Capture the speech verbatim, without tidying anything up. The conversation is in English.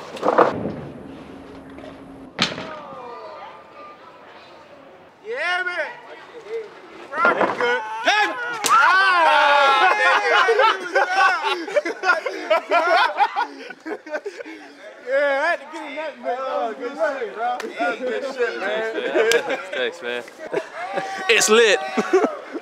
Yeah, man. Rocking good. Hey! Ah! Yeah, I had to get him that bit. Oh, good shit, bro. That was good shit, man. Thanks, man. It's lit.